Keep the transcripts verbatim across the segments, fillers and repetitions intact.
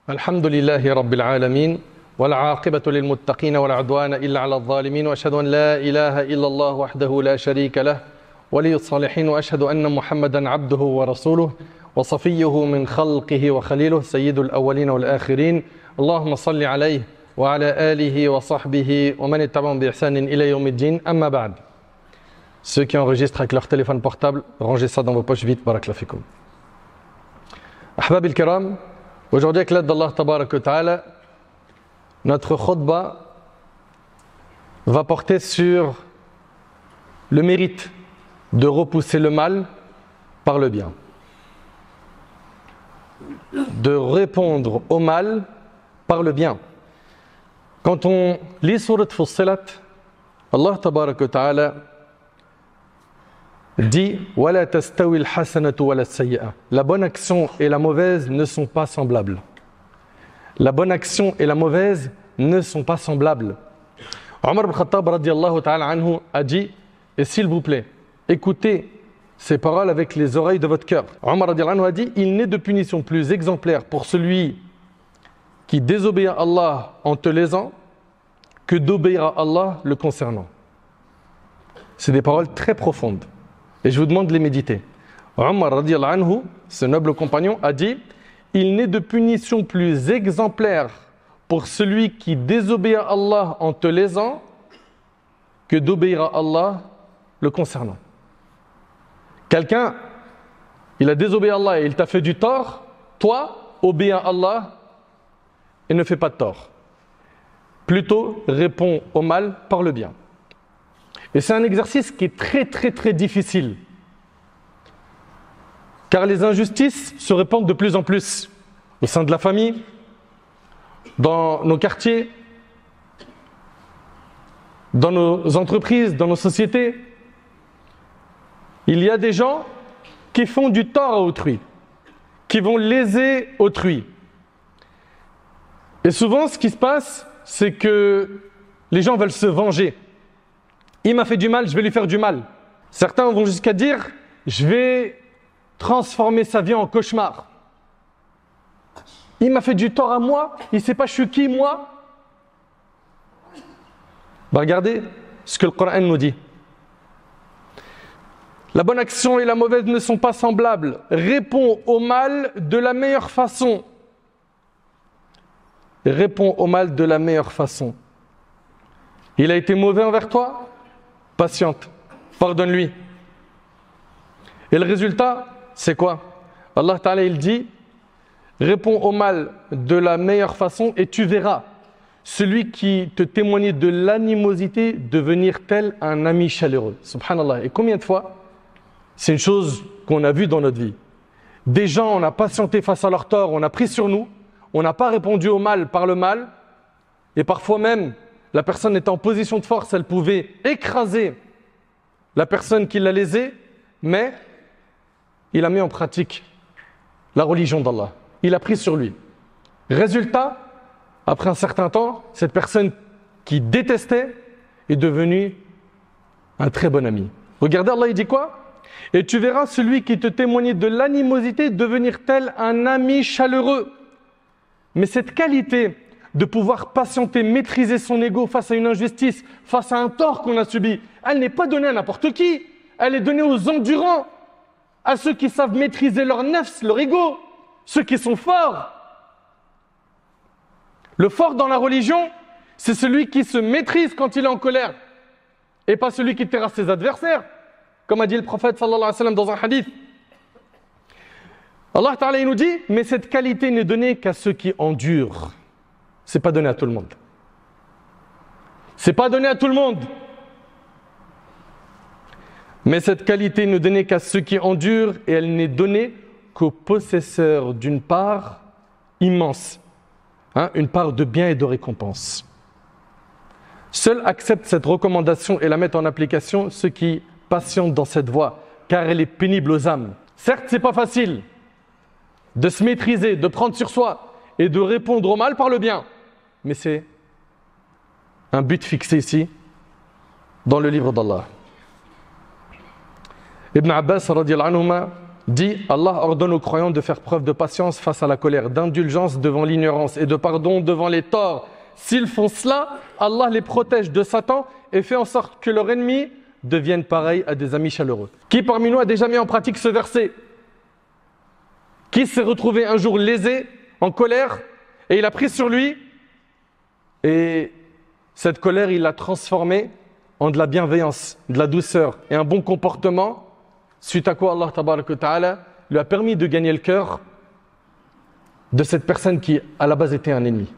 الحمد لله رب العالمين والعاقبة للمتقين ولا عدوان إلا على الظالمين وأشهد أن لا إله إلا الله وحده لا شريك له ولي الصالحين وأشهد أن محمدا عبده ورسوله وصفيه من خلقه وخليله سيد الأولين والآخرين اللهم صل عليه وعلى آله وصحبه ومن اتبعهم بإحسان إلى يوم الدين أما بعد. Ceux qui enregistrent avec leur téléphone portable, rangez ça dans vos poches vite, barakallahu fikoum. Ahbab al-kiram, aujourd'hui avec l'aide d'Allah tabarak wa ta'ala, notre khutbah va porter sur le mérite de repousser le mal par le bien. De répondre au mal par le bien. Quand on lit Surat Fussilat, Allah tabarak wa ta'ala dit وَلَا تَسْتَوِي الْحَسَنَةُ وَلَا السَّيِّئَةُ. La bonne action et la mauvaise ne sont pas semblables. La bonne action et la mauvaise ne sont pas semblables. Omar ibn Khattab radiyallahu ta'ala anhu a dit, et s'il vous plaît, écoutez ces paroles avec les oreilles de votre cœur. Omar radiyallahu anhu a dit, il n'est de punition plus exemplaire pour celui qui désobéit à Allah en te lésant que d'obéir à Allah le concernant. C'est des paroles très profondes. Et je vous demande de les méditer. Omar radiyallahu anhu, ce noble compagnon, a dit, il n'est de punition plus exemplaire pour celui qui désobéit à Allah en te lésant que d'obéir à Allah le concernant. Quelqu'un, il a désobéi à Allah et il t'a fait du tort, toi, obéis à Allah et ne fais pas de tort. Plutôt, réponds au mal par le bien. Et c'est un exercice qui est très très très difficile. Car les injustices se répandent de plus en plus au sein de la famille, dans nos quartiers, dans nos entreprises, dans nos sociétés. Il y a des gens qui font du tort à autrui, qui vont léser autrui. Et souvent, ce qui se passe, c'est que les gens veulent se venger. Il m'a fait du mal, je vais lui faire du mal. Certains vont jusqu'à dire, je vais transformer sa vie en cauchemar. Il m'a fait du tort à moi, il ne sait pas je suis qui moi. Bah regardez ce que le Coran nous dit. La bonne action et la mauvaise ne sont pas semblables. Réponds au mal de la meilleure façon. Réponds au mal de la meilleure façon. Il a été mauvais envers toi? Patiente, pardonne-lui. Et le résultat, c'est quoi? Allah Ta'ala, il dit, réponds au mal de la meilleure façon et tu verras celui qui te témoignait de l'animosité devenir tel un ami chaleureux. Subhanallah. Et combien de fois, c'est une chose qu'on a vue dans notre vie. Des gens, on a patienté face à leur tort, on a pris sur nous, on n'a pas répondu au mal par le mal, et parfois même, la personne était en position de force, elle pouvait écraser la personne qui l'a lésée, mais il a mis en pratique la religion d'Allah. Il a pris sur lui. Résultat, après un certain temps, cette personne qui détestait est devenue un très bon ami. Regardez, Allah il dit quoi? Et tu verras celui qui te témoignait de l'animosité devenir tel un ami chaleureux. Mais cette qualité de pouvoir patienter, maîtriser son ego face à une injustice, face à un tort qu'on a subi, elle n'est pas donnée à n'importe qui. Elle est donnée aux endurants, à ceux qui savent maîtriser leur nefs, leur ego, ceux qui sont forts. Le fort dans la religion, c'est celui qui se maîtrise quand il est en colère, et pas celui qui terrasse ses adversaires, comme a dit le prophète sallallahu alayhi wa sallam dans un hadith. Allah Ta'ala il nous dit, mais cette qualité n'est donnée qu'à ceux qui endurent. C'est pas donné à tout le monde. C'est pas donné à tout le monde. Mais cette qualité n'est donnée qu'à ceux qui endurent et elle n'est donnée qu'aux possesseurs d'une part immense, hein, une part de bien et de récompense. Seuls acceptent cette recommandation et la mettent en application ceux qui patientent dans cette voie, car elle est pénible aux âmes. Certes, c'est pas facile de se maîtriser, de prendre sur soi et de répondre au mal par le bien. Mais c'est un but fixé ici, dans le livre d'Allah. Ibn Abbas, radiyallahu anhuma, dit « Allah ordonne aux croyants de faire preuve de patience face à la colère, d'indulgence devant l'ignorance et de pardon devant les torts. S'ils font cela, Allah les protège de Satan et fait en sorte que leurs ennemis deviennent pareils à des amis chaleureux. » Qui parmi nous a déjà mis en pratique ce verset? Qui s'est retrouvé un jour lésé, en colère, et il a pris sur lui, et cette colère, il l'a transformée en de la bienveillance, de la douceur et un bon comportement, suite à quoi Allah tabaraka wa ta'ala lui a permis de gagner le cœur de cette personne qui à la base était un ennemi.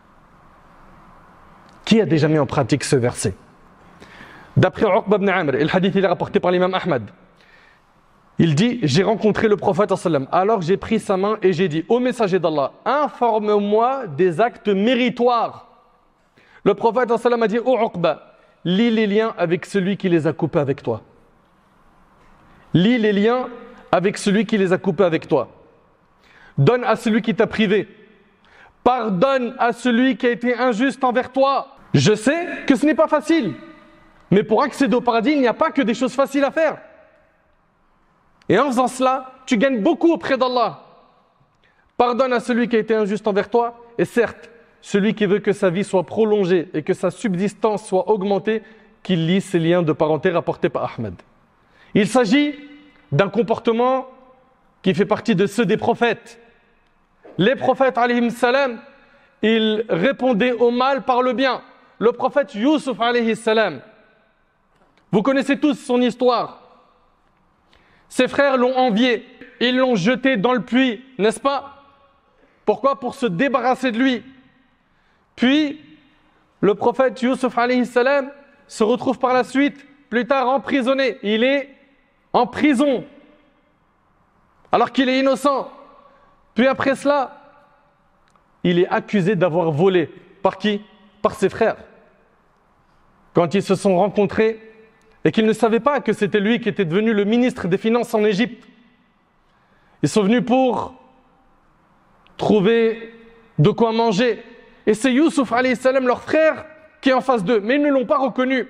Qui a déjà mis en pratique ce verset? D'après Uqba ibn Amr, et le hadith il est rapporté par l'imam Ahmad, il dit, j'ai rencontré le prophète sallam, alors j'ai pris sa main et j'ai dit, ô messager d'Allah, informe-moi des actes méritoires. Le prophète sallam a dit, ô Uqba, lis les liens avec celui qui les a coupés avec toi. Lis les liens avec celui qui les a coupés avec toi. Donne à celui qui t'a privé. Pardonne à celui qui a été injuste envers toi. Je sais que ce n'est pas facile, mais pour accéder au paradis, il n'y a pas que des choses faciles à faire. Et en faisant cela, tu gagnes beaucoup auprès d'Allah. Pardonne à celui qui a été injuste envers toi, et certes, celui qui veut que sa vie soit prolongée et que sa subsistance soit augmentée, qu'il lie ces liens de parenté rapportés par Ahmed. Il s'agit d'un comportement qui fait partie de ceux des prophètes. Les prophètes, alayhim salam, ils répondaient au mal par le bien. Le prophète Youssouf, alayhi salam, vous connaissez tous son histoire. Ses frères l'ont envié, ils l'ont jeté dans le puits, n'est-ce pas? Pourquoi? Pour se débarrasser de lui. Puis, le prophète Youssouf alayhi salam se retrouve par la suite, plus tard emprisonné. Il est en prison, alors qu'il est innocent. Puis après cela, il est accusé d'avoir volé. Par qui? Par ses frères. Quand ils se sont rencontrés, et qu'ils ne savaient pas que c'était lui qui était devenu le ministre des Finances en Égypte. Ils sont venus pour trouver de quoi manger. Et c'est Youssouf, alayhi salam, leur frère, qui est en face d'eux. Mais ils ne l'ont pas reconnu.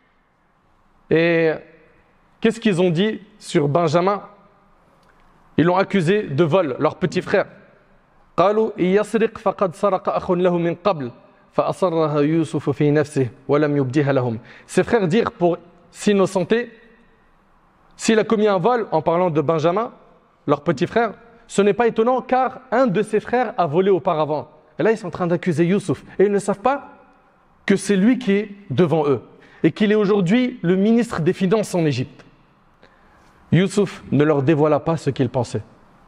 Et qu'est-ce qu'ils ont dit sur Benjamin? Ils l'ont accusé de vol, leur petit frère. قالوا يسرق فقد سرق أخ له من قبل فأصرها يوسف في نفسه ولم يبديها لهم. Ses frères dirent pour s'innocenter, s'il a commis un vol en parlant de Benjamin, leur petit frère, ce n'est pas étonnant car un de ses frères a volé auparavant. Et là, ils sont en train d'accuser Youssouf. Et ils ne savent pas que c'est lui qui est devant eux et qu'il est aujourd'hui le ministre des Finances en Égypte. Youssouf ne leur dévoila pas ce qu'il pensait.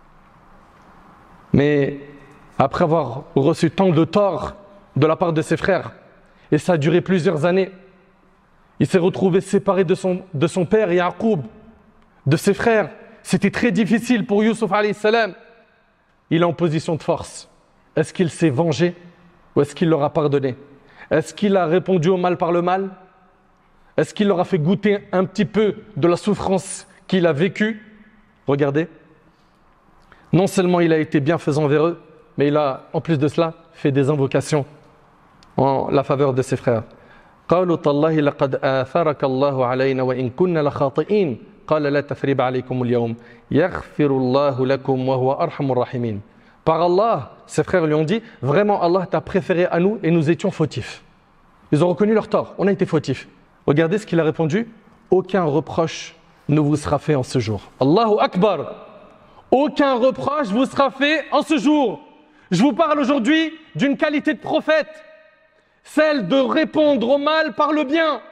Mais après avoir reçu tant de torts de la part de ses frères, et ça a duré plusieurs années, il s'est retrouvé séparé de son, de son père Yaqub, de ses frères. C'était très difficile pour Youssouf alayhi salam. Il est en position de force. Est-ce qu'il s'est vengé ou est-ce qu'il leur a pardonné? Est-ce qu'il a répondu au mal par le mal? Est-ce qu'il leur a fait goûter un petit peu de la souffrance qu'il a vécue? Regardez. Non seulement il a été bienfaisant envers eux, mais il a, en plus de cela, fait des invocations en la faveur de ses frères. قالوا تالله لقد آثرك الله علينا وإن كنا لخاطئين قال لا تثريب عليكم اليوم يغفر الله لكم وهو أرحم الراحمين. Par Allah, ses frères lui ont dit, vraiment Allah t'a préféré à nous et nous étions fautifs. Ils ont reconnu leur tort, on a été fautifs. Regardez ce qu'il a répondu, aucun reproche ne vous sera fait en ce jour. Allahu Akbar. Aucun reproche vous sera fait en ce jour. Je vous parle aujourd'hui d'une qualité de prophète, celle de répondre au mal par le bien.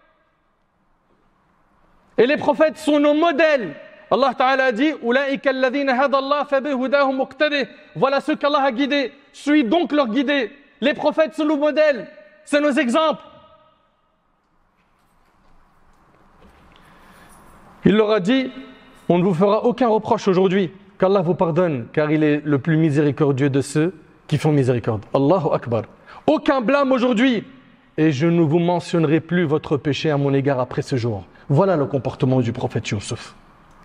Et les prophètes sont nos modèles. Allah Ta'ala a dit voilà ceux qu'Allah a guidés. Suis donc leur guidé. Les prophètes sont nos modèles, c'est nos exemples. Il leur a dit on ne vous fera aucun reproche aujourd'hui, qu'Allah vous pardonne, car il est le plus miséricordieux de ceux qui font miséricorde. Allahu Akbar. Aucun blâme aujourd'hui, et je ne vous mentionnerai plus votre péché à mon égard après ce jour. Voilà le comportement du prophète Youssouf.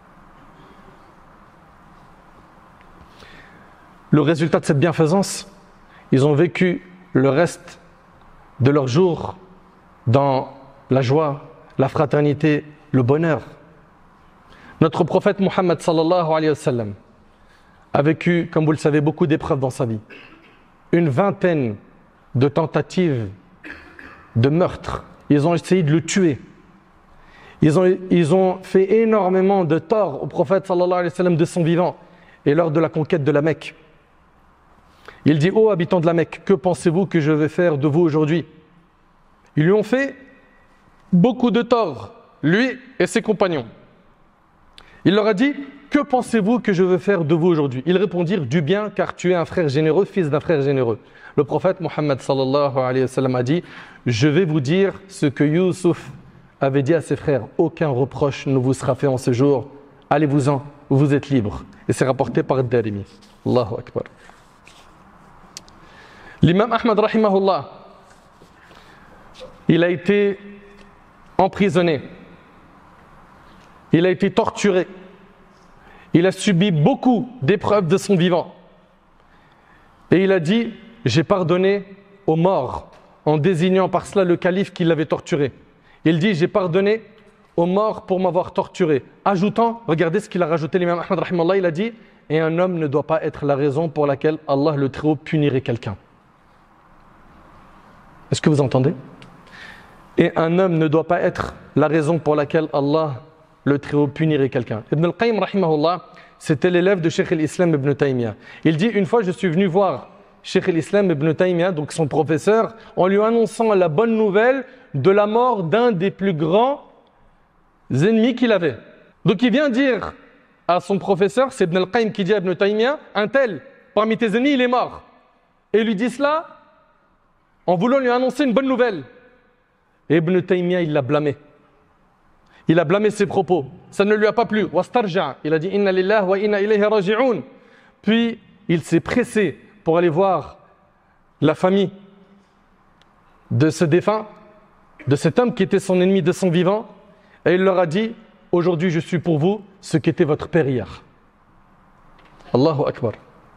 Le résultat de cette bienfaisance, ils ont vécu le reste de leurs jours dans la joie, la fraternité, le bonheur. Notre prophète Mohammed sallallahu alayhi wa sallam a vécu, comme vous le savez, beaucoup d'épreuves dans sa vie. Une vingtaine de tentatives de meurtre. Ils ont essayé de le tuer. Ils ont, ils ont fait énormément de tort au prophète sallallahu alayhi wa sallam de son vivant et lors de la conquête de la Mecque. Il dit: ô habitants de la Mecque, que pensez-vous que je vais faire de vous aujourd'hui? Ils lui ont fait beaucoup de tort, lui et ses compagnons. Il leur a dit: que pensez-vous que je veux faire de vous aujourd'hui? Ils répondirent: du bien, car tu es un frère généreux, fils d'un frère généreux. Le prophète Mohammed sallallahu alayhi wa sallam a dit: je vais vous dire ce que Youssouf avait dit à ses frères, aucun reproche ne vous sera fait en ce jour, allez-vous-en, vous êtes libres. Et c'est rapporté par Darimi. Allahu Akbar. L'imam Ahmad rahimahullah, il a été emprisonné, il a été torturé, il a subi beaucoup d'épreuves de son vivant. Et il a dit: j'ai pardonné aux morts, en désignant par cela le calife qui l'avait torturé. Il dit: j'ai pardonné aux morts pour m'avoir torturé. Ajoutant, regardez ce qu'il a rajouté l'imam Ahmad rahimahullah, il a dit: et un homme ne doit pas être la raison pour laquelle Allah le Très-Haut punirait quelqu'un. Est-ce que vous entendez? Et un homme ne doit pas être la raison pour laquelle Allah le Très-Haut punirait quelqu'un. Ibn al-Qayyim rahimahullah, c'était l'élève de Cheikh al-Islam Ibn Taymiyyah. Il dit: une fois je suis venu voir Cheikh al-Islam Ibn Taymiyyah, donc son professeur, en lui annonçant la bonne nouvelle de la mort d'un des plus grands ennemis qu'il avait. Donc il vient dire à son professeur, c'est Ibn al-Qayyim qui dit à Ibn Taymiyyah: un tel, parmi tes ennemis, il est mort. Et il lui dit cela en voulant lui annoncer une bonne nouvelle. Et Ibn Taymiyyah, il l'a blâmé. Il a blâmé ses propos. Ça ne lui a pas plu. Wastarja. Il a dit: Inna lillahi wa inna ilayhi raji'un. Puis il s'est pressé pour aller voir la famille de ce défunt, de cet homme qui était son ennemi de son vivant, et il leur a dit: aujourd'hui je suis pour vous ce qu'était votre père hier. Allahu Akbar.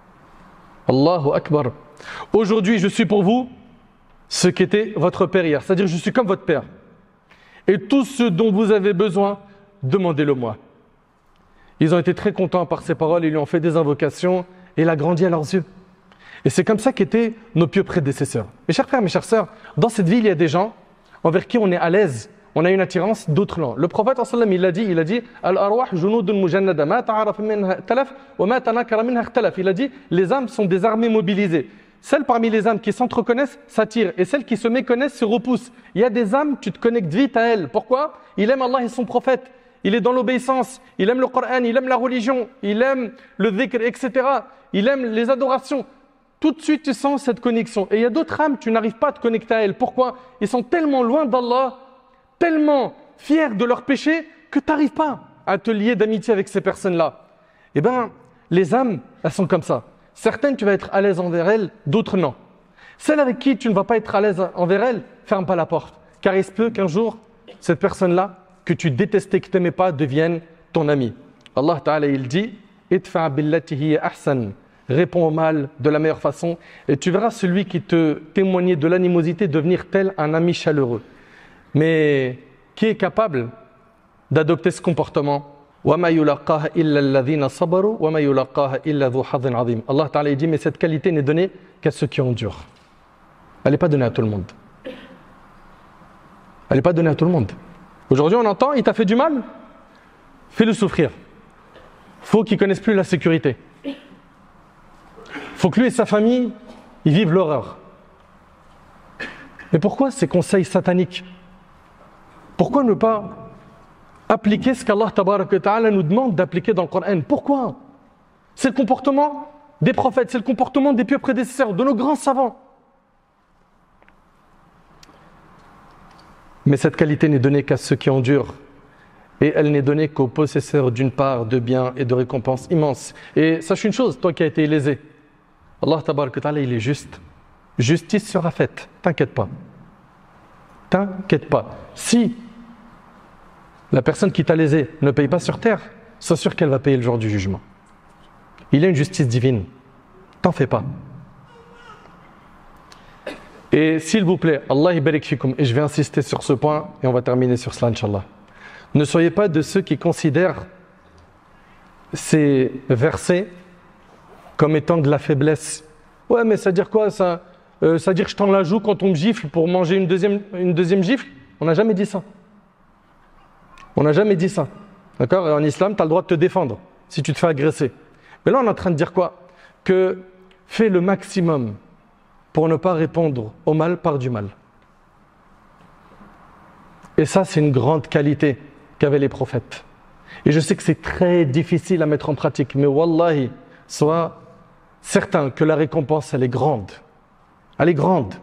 Allahu Akbar. Aujourd'hui je suis pour vous ce qu'était votre père hier. C'est-à-dire je suis comme votre père. Et tout ce dont vous avez besoin, demandez-le moi. Ils ont été très contents par ces paroles, ils lui ont fait des invocations et il a grandi à leurs yeux. Et c'est comme ça qu'étaient nos pieux prédécesseurs. Mes chers frères, mes chères sœurs, dans cette vie, il y a des gens envers qui on est à l'aise, on a une attirance, d'autres non. Le prophète sallam, il a dit, il a dit, Al-arwah junudun mujannada, ma ta'araf minha talaf, wa ma tanakara minha ikhtalaf. Il a dit, les âmes sont des armées mobilisées. Celles parmi les âmes qui s'entreconnaissent s'attirent et celles qui se méconnaissent se repoussent. Il y a des âmes, tu te connectes vite à elles. Pourquoi? Il aime Allah et son prophète. Il est dans l'obéissance. Il aime le Coran, il aime la religion, il aime le dhikr, et cetera. Il aime les adorations. Tout de suite, tu sens cette connexion. Et il y a d'autres âmes, tu n'arrives pas à te connecter à elles. Pourquoi? Ils sont tellement loin d'Allah, tellement fiers de leurs péchés, que tu n'arrives pas à te lier d'amitié avec ces personnes-là. Eh bien, les âmes, elles sont comme ça. Certaines, tu vas être à l'aise envers elles, d'autres non. Celles avec qui tu ne vas pas être à l'aise envers elles, ferme pas la porte. Car il se peut qu'un jour, cette personne-là, que tu détestais, que tu n'aimais pas, devienne ton ami. Allah Ta'ala, il dit « Idfa billati hiya ahsan » Réponds au mal de la meilleure façon et tu verras celui qui te témoignait de l'animosité devenir tel un ami chaleureux. Mais qui est capable d'adopter ce comportement? Allah Ta'ala dit, mais cette qualité n'est donnée qu'à ceux qui endurent. Elle n'est pas donnée à tout le monde. Elle n'est pas donnée à tout le monde. Aujourd'hui, on entend, il t'a fait du mal, fais-le souffrir. Faut qu'il ne connaisse plus la sécurité. Faut que lui et sa famille, ils vivent l'horreur. Mais pourquoi ces conseils sataniques? Pourquoi ne pas appliquer ce qu'Allah Ta'ala nous demande d'appliquer dans le Coran? Pourquoi? C'est le comportement des prophètes, c'est le comportement des pieux prédécesseurs, de nos grands savants. Mais cette qualité n'est donnée qu'à ceux qui endurent. Et elle n'est donnée qu'aux possesseurs d'une part de biens et de récompenses immenses. Et sache une chose, toi qui as été lésé, Allah Ta'ala, il est juste. Justice sera faite, t'inquiète pas. T'inquiète pas. Si la personne qui t'a lésé ne paye pas sur terre, sois sûr qu'elle va payer le jour du jugement. Il y a une justice divine. T'en fais pas. Et s'il vous plaît, Allah barik fikum, et je vais insister sur ce point et on va terminer sur cela, Inch'Allah. Ne soyez pas de ceux qui considèrent ces versets comme étant de la faiblesse. Ouais, mais ça veut dire quoi ça, euh, ça veut dire que je tends la joue quand on me gifle pour manger une deuxième, une deuxième gifle? On n'a jamais dit ça. On n'a jamais dit ça. D'accord? Et en islam, tu as le droit de te défendre si tu te fais agresser. Mais là, on est en train de dire quoi? Que fais le maximum pour ne pas répondre au mal par du mal. Et ça, c'est une grande qualité qu'avaient les prophètes. Et je sais que c'est très difficile à mettre en pratique, mais wallahi, sois certain que la récompense, elle est grande. Elle est grande.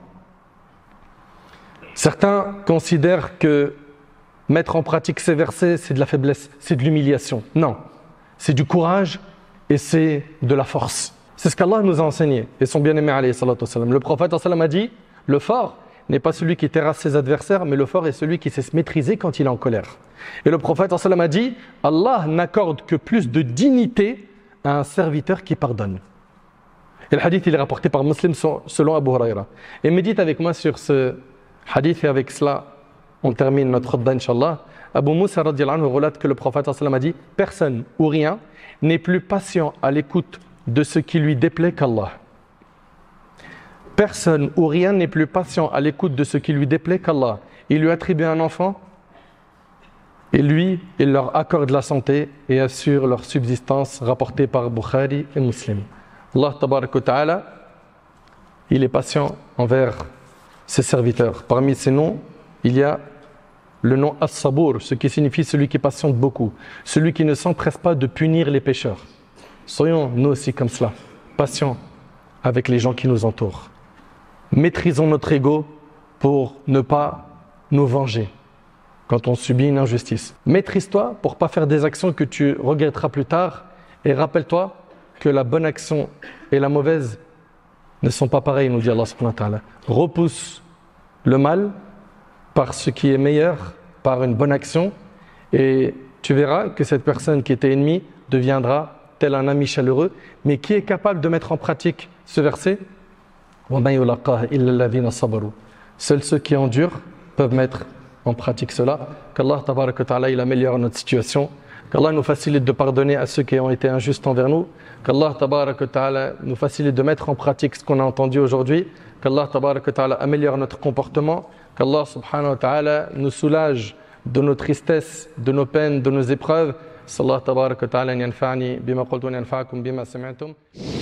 Certains considèrent que mettre en pratique ces versets, c'est de la faiblesse, c'est de l'humiliation. Non, c'est du courage et c'est de la force. C'est ce qu'Allah nous a enseigné. Et son bien-aimé, alayhi salatu wassalam. Le prophète a dit, le fort n'est pas celui qui terrasse ses adversaires, mais le fort est celui qui sait se maîtriser quand il est en colère. Et le prophète a dit, Allah n'accorde que plus de dignité à un serviteur qui pardonne. Et le hadith il est rapporté par Muslim selon Abu Huraira. Et médite avec moi sur ce hadith et avec cela, on termine notre khutbah, Inch'Allah. Abu Moussa radiyallahu anhu relate que le prophète a dit, personne ou rien n'est plus patient à l'écoute de ce qui lui déplaît qu'Allah. Personne ou rien n'est plus patient à l'écoute de ce qui lui déplaît qu'Allah. Il lui attribue un enfant et lui, il leur accorde la santé et assure leur subsistance, rapportée par Bukhari et Muslim. Allah tabarak wa ta'ala, il est patient envers ses serviteurs. Parmi ses noms, il y a le nom As-Sabour, ce qui signifie celui qui patiente beaucoup, celui qui ne s'empresse pas de punir les pécheurs. Soyons nous aussi comme cela, patients avec les gens qui nous entourent. Maîtrisons notre ego pour ne pas nous venger quand on subit une injustice. Maîtrise-toi pour ne pas faire des actions que tu regretteras plus tard. Et rappelle-toi que la bonne action et la mauvaise ne sont pas pareilles, nous dit Allah subhanahu wa ta'ala. Repousse le mal par ce qui est meilleur, par une bonne action. Et tu verras que cette personne qui était ennemie deviendra tel un ami chaleureux. Mais qui est capable de mettre en pratique ce verset? Seuls ceux qui endurent peuvent mettre en pratique cela. Qu'Allah tabarak wa ta'ala il améliore notre situation. Qu'Allah nous facilite de pardonner à ceux qui ont été injustes envers nous. Qu'Allah tabarak wa ta'ala nous facilite de mettre en pratique ce qu'on a entendu aujourd'hui. Qu'Allah tabarak wa ta'ala améliore notre comportement. Qu'Allah subhanahu wa ta'ala nous soulage de nos tristesses, de nos peines, de nos épreuves. Sallallahu tabarak wa ta'ala yanfa'ni bima qultu wa yanfa'akum bima sami'tum.